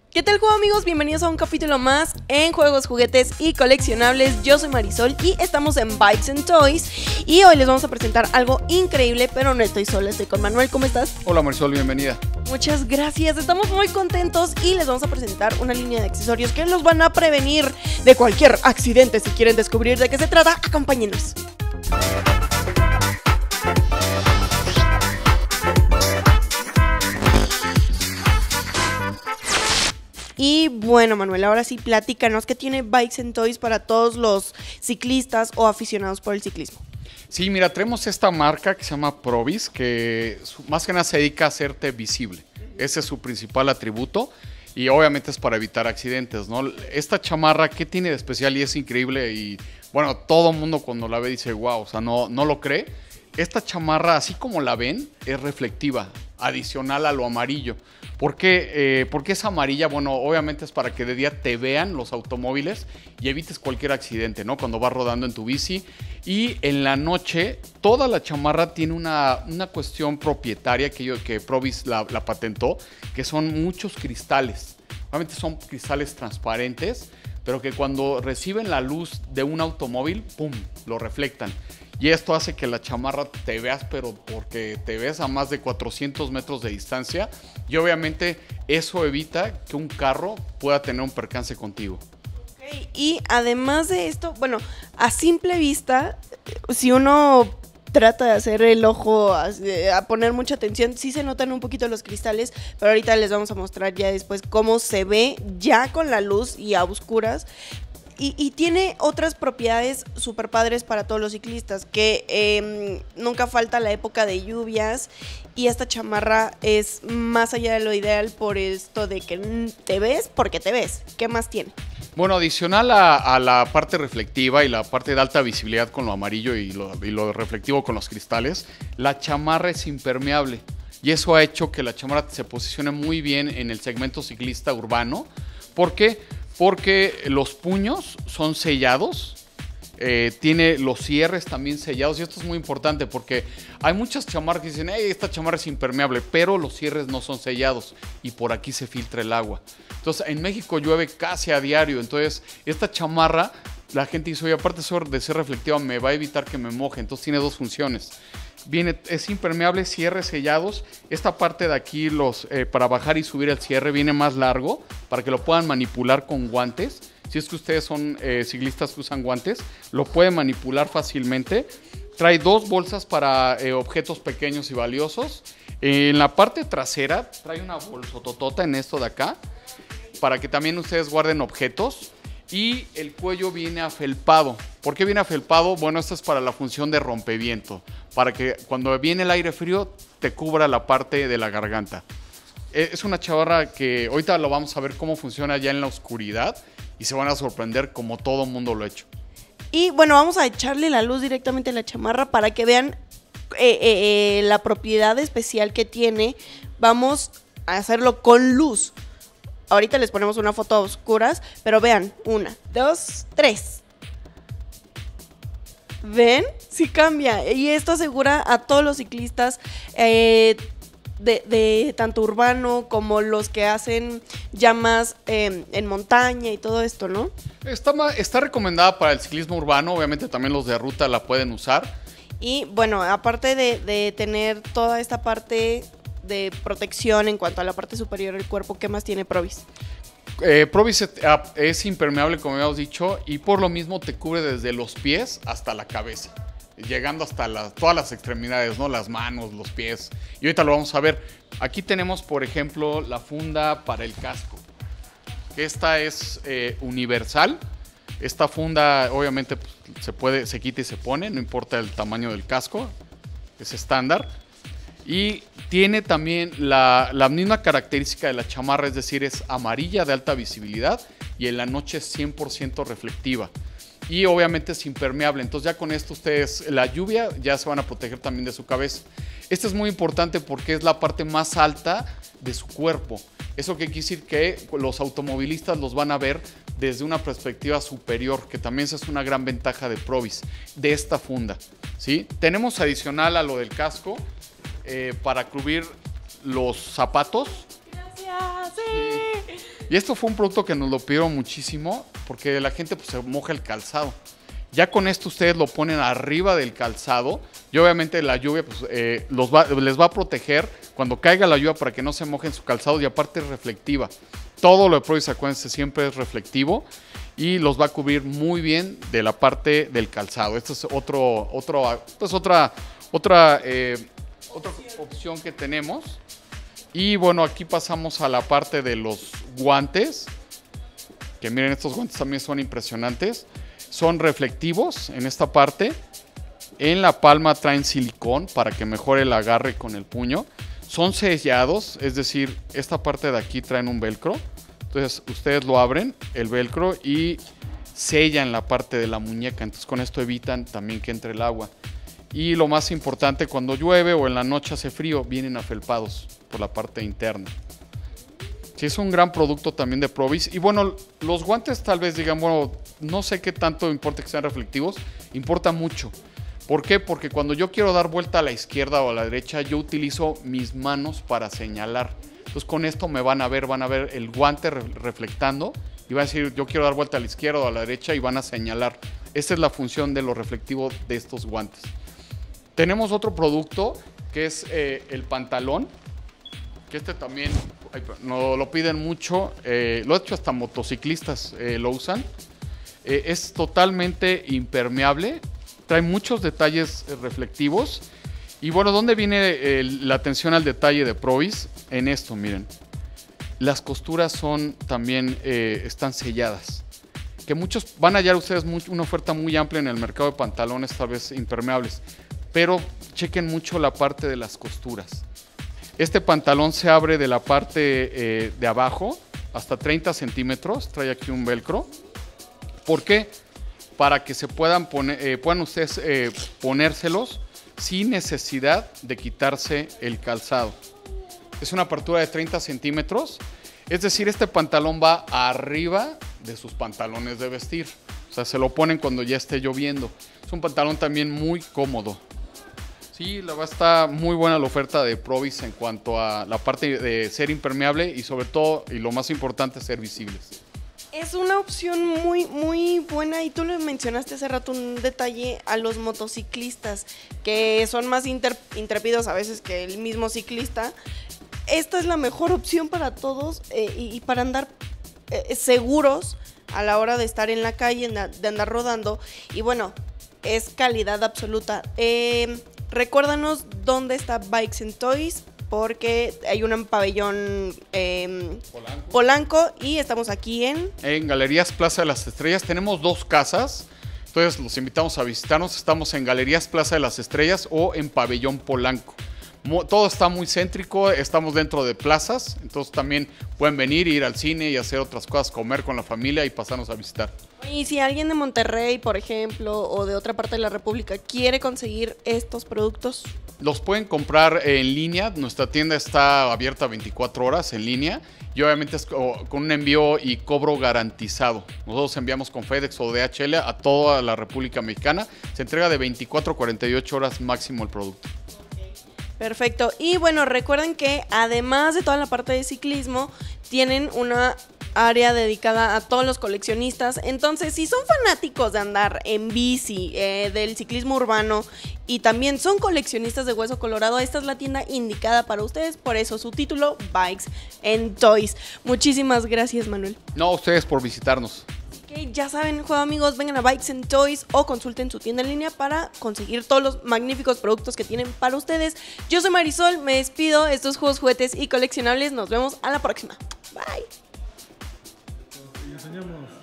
¿Qué tal, juego amigos? Bienvenidos a un capítulo más en Juegos, Juguetes y Coleccionables. Yo soy Marisol y estamos en Bikes and Toys. Y hoy les vamos a presentar algo increíble, pero no estoy sola, estoy con Manuel. ¿Cómo estás? Hola Marisol, bienvenida. Muchas gracias, estamos muy contentos y les vamos a presentar una línea de accesorios que los van a prevenir de cualquier accidente. Si quieren descubrir de qué se trata, acompáñenos. Y bueno, Manuel, ahora sí platícanos qué tiene Bikes and Toys para todos los ciclistas o aficionados por el ciclismo. Sí, mira, traemos esta marca que se llama Probis, que más que nada se dedica a hacerte visible. Ese es su principal atributo y obviamente es para evitar accidentes, ¿no? Esta chamarra, ¿qué tiene de especial? Y es increíble y bueno, todo el mundo cuando la ve dice, wow, o sea, no lo cree. Esta chamarra, así como la ven, es reflectiva, adicional a lo amarillo. ¿Por qué? Porque es amarilla, bueno, obviamente es para que de día te vean los automóviles y evites cualquier accidente, ¿no? Cuando vas rodando en tu bici. Y en la noche, toda la chamarra tiene una cuestión propietaria que Probis la patentó, que son muchos cristales. Obviamente son cristales transparentes, pero que cuando reciben la luz de un automóvil, ¡pum!, lo reflectan. Y esto hace que la chamarra te veas, pero porque te ves a más de 400 metros de distancia. Y obviamente eso evita que un carro pueda tener un percance contigo. Okay. Y además de esto, bueno, a simple vista, si uno trata de hacer el ojo, a poner mucha atención, sí se notan un poquito los cristales, pero ahorita les vamos a mostrar ya después cómo se ve ya con la luz y a oscuras. Y tiene otras propiedades súper padres para todos los ciclistas, que nunca falta la época de lluvias y esta chamarra es más allá de lo ideal por esto de que te ves porque te ves. ¿Qué más tiene? Bueno, adicional a la parte reflectiva y la parte de alta visibilidad con lo amarillo y lo reflectivo con los cristales, la chamarra es impermeable y eso ha hecho que la chamarra se posicione muy bien en el segmento ciclista urbano. ¿Por qué? Porque los puños son sellados, tiene los cierres también sellados y esto es muy importante porque hay muchas chamarras que dicen, hey, esta chamarra es impermeable, pero los cierres no son sellados y por aquí se filtra el agua. Entonces en México llueve casi a diario, entonces esta chamarra, la gente dice, oye, aparte de ser reflectiva me va a evitar que me moje, entonces tiene dos funciones. Es impermeable, cierres sellados. Esta parte de aquí, para bajar y subir el cierre, viene más largo para que lo puedan manipular con guantes. Si es que ustedes son ciclistas que usan guantes, lo pueden manipular fácilmente. Trae dos bolsas para objetos pequeños y valiosos. En la parte trasera trae una bolsototota en esto de acá para que también ustedes guarden objetos. Y el cuello viene afelpado. ¿Por qué viene afelpado? Bueno, esto es para la función de rompeviento, para que cuando viene el aire frío te cubra la parte de la garganta. Es una chamarra que ahorita lo vamos a ver cómo funciona ya en la oscuridad y se van a sorprender como todo mundo lo ha hecho. Y bueno, vamos a echarle la luz directamente a la chamarra para que vean la propiedad especial que tiene. Vamos a hacerlo con luz. Ahorita les ponemos una foto a oscuras, pero vean, 1, 2, 3. ¿Ven? Sí cambia. Y esto asegura a todos los ciclistas de tanto urbano como los que hacen ya más en montaña y todo esto, ¿no? Está recomendada para el ciclismo urbano, obviamente también los de ruta la pueden usar. Y bueno, aparte de tener toda esta parte de protección en cuanto a la parte superior del cuerpo, ¿qué más tiene Probis? Probis es impermeable, como habíamos dicho, y por lo mismo te cubre desde los pies hasta la cabeza, llegando hasta todas las extremidades, ¿no? Las manos, los pies. Y ahorita lo vamos a ver. Aquí tenemos, por ejemplo, la funda para el casco. Esta es universal. Esta funda, obviamente, pues, se quita y se pone, no importa el tamaño del casco. Es estándar. Y tiene también la misma característica de la chamarra, es decir, es amarilla de alta visibilidad y en la noche es 100% reflectiva. Y obviamente es impermeable, entonces ya con esto ustedes, la lluvia ya se van a proteger también de su cabeza. Esto es muy importante porque es la parte más alta de su cuerpo. Eso que quiere decir que los automovilistas los van a ver desde una perspectiva superior, que también esa es una gran ventaja de Probis, de esta funda, ¿sí? Tenemos adicional a lo del casco, para cubrir los zapatos. Gracias. Sí. Y esto fue un producto que nos lo pidieron muchísimo porque la gente pues, se moja el calzado. Ya con esto ustedes lo ponen arriba del calzado y obviamente la lluvia pues, les va a proteger cuando caiga la lluvia para que no se mojen su calzado y aparte es reflectiva. Todo lo de Provis, acuérdense, siempre es reflectivo y los va a cubrir muy bien de la parte del calzado. Esta es otra opción que tenemos. Y bueno, aquí pasamos a la parte de los guantes, que miren, estos guantes también son impresionantes. Son reflectivos en esta parte. En la palma traen silicón para que mejore el agarre con el puño. Son sellados, es decir, esta parte de aquí traen un velcro. Entonces ustedes lo abren, el velcro, y sellan la parte de la muñeca. Entonces con esto evitan también que entre el agua. Y lo más importante, cuando llueve o en la noche hace frío, vienen afelpados por la parte interna. Sí, es un gran producto también de Provis. Y bueno, los guantes tal vez digan, bueno, no sé qué tanto importa que sean reflectivos. Importa mucho. ¿Por qué? Porque cuando yo quiero dar vuelta a la izquierda o a la derecha, yo utilizo mis manos para señalar. Entonces con esto me van a ver el guante reflectando y van a decir, yo quiero dar vuelta a la izquierda o a la derecha y van a señalar. Esa es la función de lo reflectivo de estos guantes. Tenemos otro producto que es el pantalón, que este también nos lo piden mucho, lo he hecho hasta motociclistas lo usan. Es totalmente impermeable, trae muchos detalles reflectivos. Y bueno, ¿dónde viene la atención al detalle de Provis? En esto, miren. Las costuras son también, están selladas. Que muchos van a hallar ustedes una oferta muy amplia en el mercado de pantalones, tal vez impermeables. Pero chequen mucho la parte de las costuras. Este pantalón se abre de la parte de abajo hasta 30 centímetros. Trae aquí un velcro. ¿Por qué? Para que se puedan ustedes ponérselos sin necesidad de quitarse el calzado. Es una apertura de 30 centímetros. Es decir, este pantalón va arriba de sus pantalones de vestir. O sea, se lo ponen cuando ya esté lloviendo. Es un pantalón también muy cómodo. Sí, la verdad está muy buena la oferta de Provis en cuanto a la parte de ser impermeable y sobre todo, y lo más importante, ser visibles. Es una opción muy, muy buena y tú le mencionaste hace rato un detalle a los motociclistas que son más intrépidos a veces que el mismo ciclista. Esta es la mejor opción para todos y para andar seguros a la hora de estar en la calle, de andar rodando. Y bueno, es calidad absoluta. Recuérdanos dónde está Bikes and Toys, porque hay un pabellón Polanco y estamos aquí en Galerías Plaza de las Estrellas. Tenemos dos casas, entonces los invitamos a visitarnos. Estamos en Galerías Plaza de las Estrellas o en Pabellón Polanco. Todo está muy céntrico, estamos dentro de plazas, entonces también pueden venir, ir al cine y hacer otras cosas, comer con la familia y pasarnos a visitar. Y si alguien de Monterrey, por ejemplo, o de otra parte de la República quiere conseguir estos productos, los pueden comprar en línea. Nuestra tienda está abierta 24 horas en línea y obviamente es con un envío y cobro garantizado. Nosotros enviamos con FedEx o DHL a toda la República Mexicana. Se entrega de 24 a 48 horas máximo el producto. Perfecto. Y bueno, recuerden que además de toda la parte de ciclismo, tienen una área dedicada a todos los coleccionistas. Entonces, si son fanáticos de andar en bici, del ciclismo urbano y también son coleccionistas de Hueso Colorado, esta es la tienda indicada para ustedes. Por eso su título, Bikes and Toys. Muchísimas gracias, Manuel. No, a ustedes por visitarnos. Okay, ya saben, juego amigos, vengan a Bikes and Toys o consulten su tienda en línea para conseguir todos los magníficos productos que tienen para ustedes. Yo soy Marisol, me despido. Estos juegos, juguetes y coleccionables. Nos vemos a la próxima. Bye. Enseñamos.